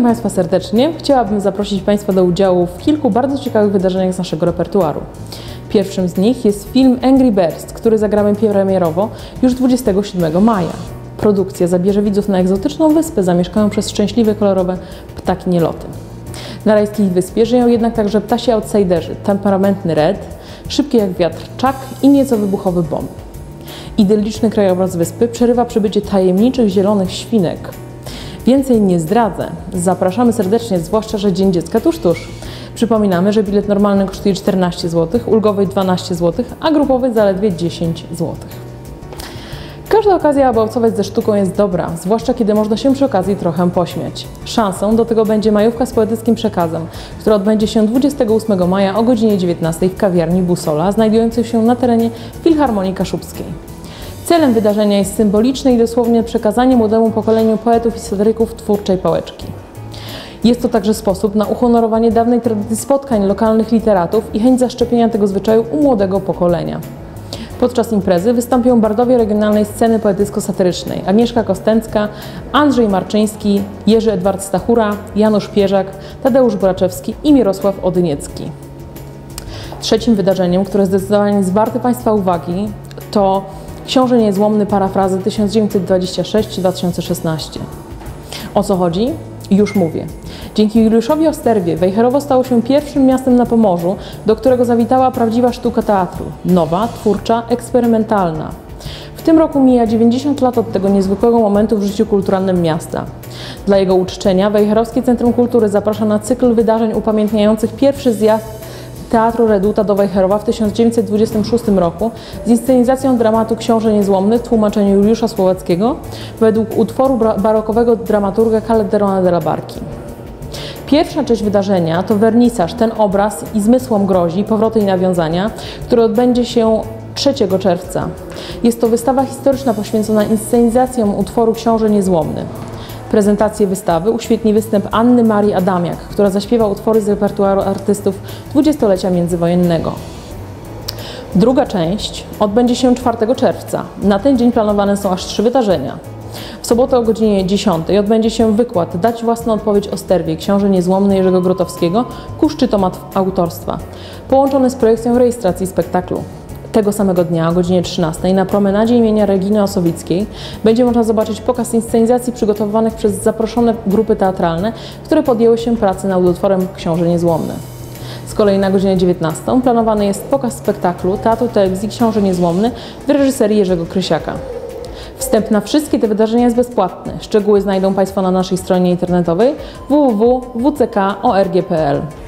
Witam Państwa serdecznie. Chciałabym zaprosić Państwa do udziału w kilku bardzo ciekawych wydarzeniach z naszego repertuaru. Pierwszym z nich jest film Angry Birds, który zagramy premierowo już 27 maja. Produkcja zabierze widzów na egzotyczną wyspę zamieszkaną przez szczęśliwe, kolorowe ptaki nieloty. Na rajskiej wyspie żyją jednak także ptasi outsiderzy, temperamentny Red, szybki jak wiatr Chuck i nieco wybuchowy Bomb. Idylliczny krajobraz wyspy przerywa przybycie tajemniczych zielonych świnek. Więcej nie zdradzę. Zapraszamy serdecznie, zwłaszcza że Dzień Dziecka tuż. Przypominamy, że bilet normalny kosztuje 14 zł, ulgowy 12 zł, a grupowy zaledwie 10 zł. Każda okazja, aby obcować ze sztuką jest dobra, zwłaszcza kiedy można się przy okazji trochę pośmiać. Szansą do tego będzie majówka z poetyckim przekazem, która odbędzie się 28 maja o godzinie 19 w kawiarni Busola, znajdującej się na terenie Filharmonii Kaszubskiej. Celem wydarzenia jest symboliczne i dosłownie przekazanie młodemu pokoleniu poetów i satyryków twórczej pałeczki. Jest to także sposób na uhonorowanie dawnej tradycji spotkań lokalnych literatów i chęć zaszczepienia tego zwyczaju u młodego pokolenia. Podczas imprezy wystąpią bardowie regionalnej sceny poetycko-satyrycznej: Agnieszka Kostęcka, Andrzej Marczyński, Jerzy Edward Stachura, Janusz Pierzak, Tadeusz Buraczewski i Mirosław Odyniecki. Trzecim wydarzeniem, które zdecydowanie jest warte Państwa uwagi, to Książę Niezłomny parafrazy 1926-2016. O co chodzi? Już mówię. Dzięki Juliuszowi Osterwie Wejherowo stało się pierwszym miastem na Pomorzu, do którego zawitała prawdziwa sztuka teatru. Nowa, twórcza, eksperymentalna. W tym roku mija 90 lat od tego niezwykłego momentu w życiu kulturalnym miasta. Dla jego uczczenia Wejherowskie Centrum Kultury zaprasza na cykl wydarzeń upamiętniających pierwszy zjazd Teatru Reduta do Wejherowa w 1926 roku z inscenizacją dramatu Książę Niezłomny w tłumaczeniu Juliusza Słowackiego według utworu barokowego dramaturga Calderona de la Barki. Pierwsza część wydarzenia to wernisaż Ten obraz i zmysłom grozi, powroty i nawiązania, który odbędzie się 3 czerwca. Jest to wystawa historyczna poświęcona inscenizacjom utworu Książę Niezłomny. Prezentację wystawy uświetni występ Anny Marii Adamiak, która zaśpiewa utwory z repertuaru artystów dwudziestolecia międzywojennego. Druga część odbędzie się 4 czerwca. Na ten dzień planowane są aż 3 wydarzenia. W sobotę o godzinie 10 odbędzie się wykład Dać własną odpowiedź o Sterwie, Książę Niezłomny Jerzego Grotowskiego ku szczytom autorstwa, połączony z projekcją rejestracji spektaklu. Tego samego dnia o godzinie 13 na promenadzie imienia Reginy Osowickiej będzie można zobaczyć pokaz inscenizacji przygotowywanych przez zaproszone grupy teatralne, które podjęły się pracy nad utworem Książę Niezłomny. Z kolei na godzinę 19 planowany jest pokaz spektaklu Teatru Telewizji Książę Niezłomny w reżyserii Jerzego Krysiaka. Wstęp na wszystkie te wydarzenia jest bezpłatny. Szczegóły znajdą Państwo na naszej stronie internetowej www.wck.org.pl.